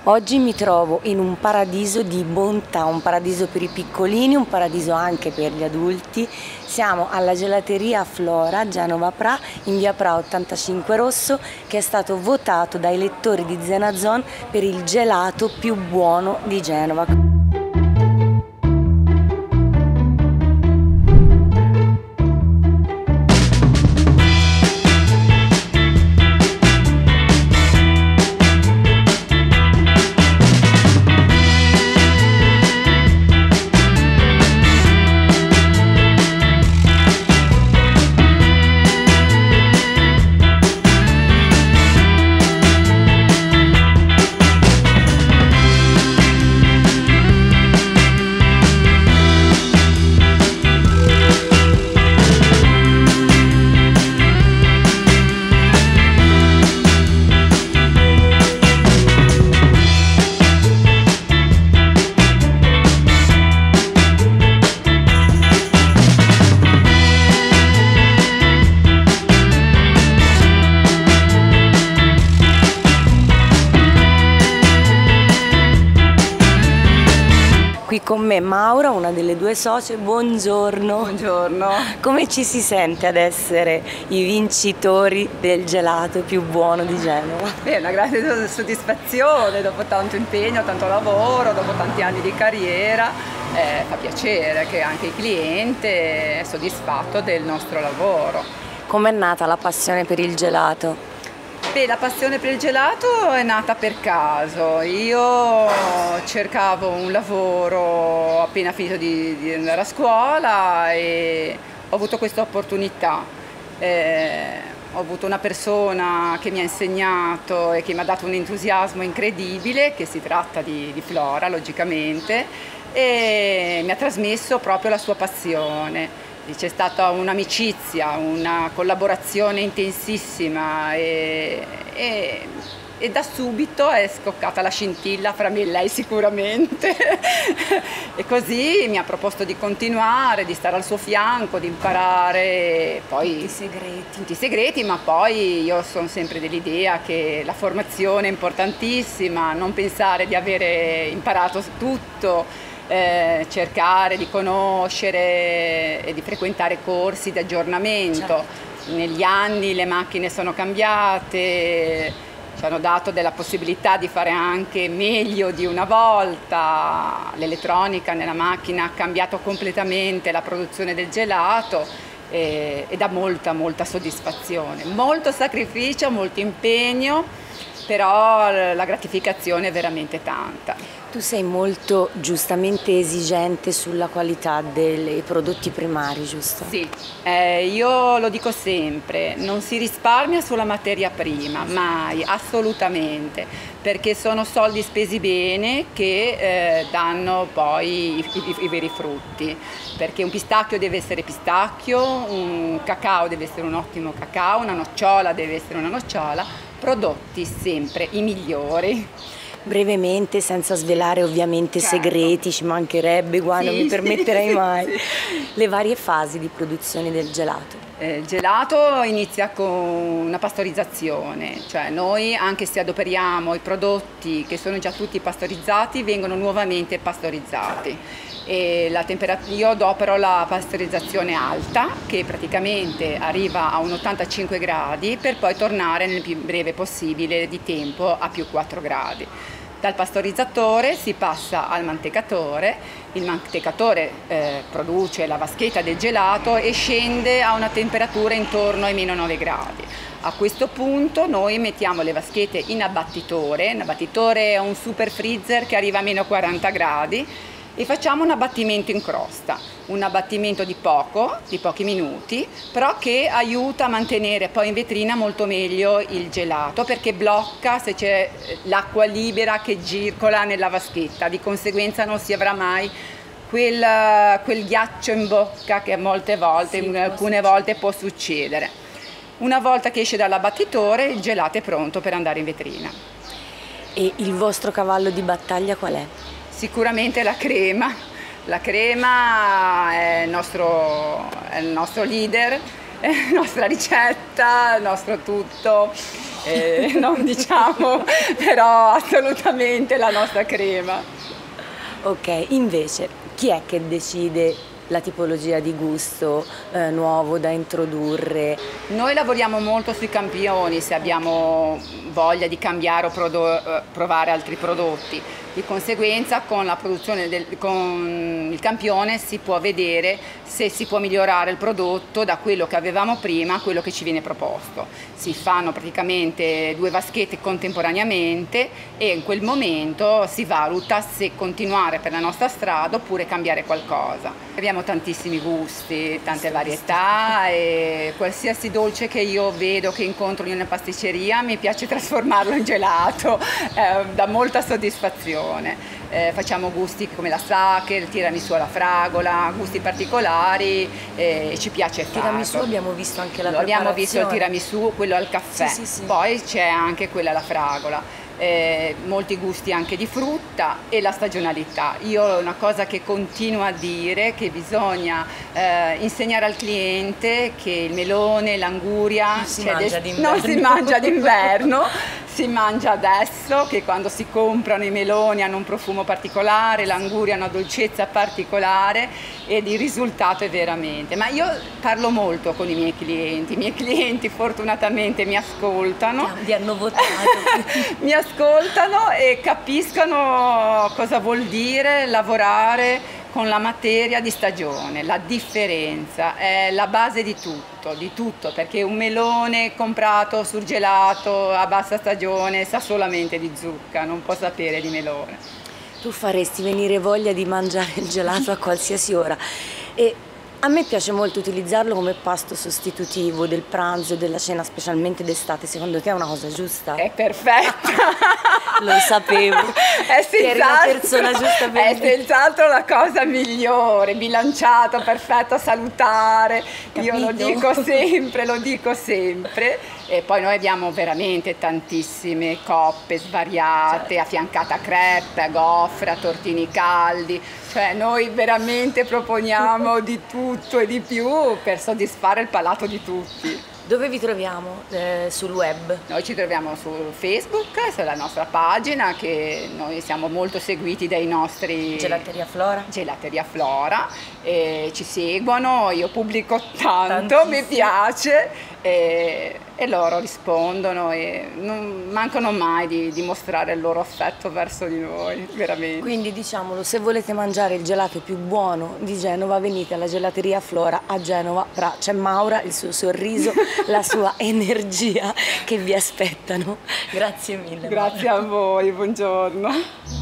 Oggi mi trovo in un paradiso di bontà, un paradiso per i piccolini, un paradiso anche per gli adulti. Siamo alla gelateria Flora, Genova Pra, in via Pra 85 Rosso, che è stato votato dai lettori di Zena Zone per il gelato più buono di Genova. Qui con me Maura, una delle due socie. Buongiorno. Buongiorno. Come ci si sente ad essere i vincitori del gelato più buono di Genova? Beh, una grande soddisfazione dopo tanto impegno, tanto lavoro, dopo tanti anni di carriera. Fa piacere che anche il cliente è soddisfatto del nostro lavoro. Com'è nata la passione per il gelato? Beh, la passione per il gelato è nata per caso. Io cercavo un lavoro appena finito di andare a scuola e ho avuto questa opportunità. Ho avuto una persona che mi ha insegnato e che mi ha dato un entusiasmo incredibile, che si tratta di Flora, logicamente, e mi ha trasmesso proprio la sua passione. C'è stata un'amicizia, una collaborazione intensissima e da subito è scoccata la scintilla fra me e lei sicuramente. E così mi ha proposto di continuare, di stare al suo fianco, di imparare poi tutti i segreti, ma poi io sono sempre dell'idea che la formazione è importantissima, non pensare di avere imparato tutto. Cercare di conoscere e di frequentare corsi di aggiornamento. Certo. Negli anni le macchine sono cambiate, ci hanno dato della possibilità di fare anche meglio di una volta. L'elettronica nella macchina ha cambiato completamente la produzione del gelato e dà molta soddisfazione, molto sacrificio, molto impegno, però la gratificazione è veramente tanta. Tu sei molto giustamente esigente sulla qualità dei prodotti primari, giusto? Sì, io lo dico sempre, non si risparmia sulla materia prima, mai, assolutamente, perché sono soldi spesi bene che danno poi i veri frutti, perché un pistacchio deve essere pistacchio, un cacao deve essere un ottimo cacao, una nocciola deve essere una nocciola, prodotti sempre i migliori. Brevemente, senza svelare ovviamente segreti, ci mancherebbe, guarda, non mi permetterei mai. Sì. Le varie fasi di produzione del gelato. Il gelato inizia con una pastorizzazione, cioè noi, anche se adoperiamo i prodotti che sono già tutti pastorizzati, vengono nuovamente pastorizzati. E io adopero la pastorizzazione alta, che praticamente arriva a un 85 gradi per poi tornare nel più breve possibile di tempo a più 4 gradi. Dal pastorizzatore si passa al mantecatore, il mantecatore produce la vaschetta del gelato e scende a una temperatura intorno ai meno 9 gradi. A questo punto noi mettiamo le vaschette in abbattitore, l'abbattitore è un super freezer che arriva a meno 40 gradi, e facciamo un abbattimento in crosta, un abbattimento di pochi minuti, però che aiuta a mantenere poi in vetrina molto meglio il gelato, perché blocca se c'è l'acqua libera che circola nella vaschetta, di conseguenza non si avrà mai quel ghiaccio in bocca che molte volte, alcune volte può succedere. Una volta che esce dall'abbattitore il gelato è pronto per andare in vetrina. E il vostro cavallo di battaglia qual è? Sicuramente la crema. La crema è il nostro leader, è la nostra ricetta, il nostro tutto. non diciamo, però assolutamente la nostra crema. Ok, invece chi è che decide la tipologia di gusto nuovo da introdurre? Noi lavoriamo molto sui campioni, se abbiamo voglia di cambiare o provare altri prodotti. Di conseguenza con la produzione con il campione si può vedere se si può migliorare il prodotto da quello che avevamo prima a quello che ci viene proposto. Si fanno praticamente 2 vaschette contemporaneamente e in quel momento si valuta se continuare per la nostra strada oppure cambiare qualcosa. Abbiamo tantissimi gusti, tante varietà e qualsiasi dolce che io vedo, che incontro in una pasticceria, mi piace trasformarlo in gelato, dà molta soddisfazione. Facciamo gusti come la sake, il tiramisù alla fragola, gusti particolari e ci piace farlo. Il tiramisù abbiamo visto anche la preparazione. Abbiamo visto il tiramisù, quello al caffè, sì. Poi c'è anche quella alla fragola. Molti gusti anche di frutta e la stagionalità. Io una cosa che continuo a dire è che bisogna insegnare al cliente che il melone, l'anguria non si mangia d'inverno, si mangia adesso, che quando si comprano i meloni hanno un profumo particolare, l'anguria ha una dolcezza particolare ed il risultato è veramente. Ma io parlo molto con i miei clienti fortunatamente mi ascoltano. Vi hanno votato. Mi ascoltano e capiscono cosa vuol dire lavorare con la materia di stagione. La differenza è la base di tutto, perché un melone comprato surgelato a bassa stagione sa solamente di zucca, non può sapere di melone. Tu faresti venire voglia di mangiare il gelato a qualsiasi ora e a me piace molto utilizzarlo come pasto sostitutivo del pranzo e della cena, specialmente d'estate. Secondo te è una cosa giusta? È perfetta! Lo sapevo, che eri la persona giusta per è senz'altro la cosa migliore, bilanciato, perfetto, salutare. Capito? Io lo dico sempre. E poi noi abbiamo veramente tantissime coppe svariate, certo. Affiancata a crepe, a gofre, a tortini caldi. Cioè noi veramente proponiamo di tutto e di più per soddisfare il palato di tutti. Dove vi troviamo? Sul web? Noi ci troviamo su Facebook, sulla nostra pagina, che noi siamo molto seguiti dai nostri... Gelateria Flora. Gelateria Flora, e ci seguono, io pubblico tanto, mi piace, e loro rispondono e non mancano mai di mostrare il loro affetto verso di noi, veramente. Quindi diciamolo, se volete mangiare il gelato più buono di Genova, venite alla Gelateria Flora a Genova. C'è Maura, il suo sorriso, la sua energia che vi aspettano. Grazie mille. Grazie Maura. A voi, buongiorno.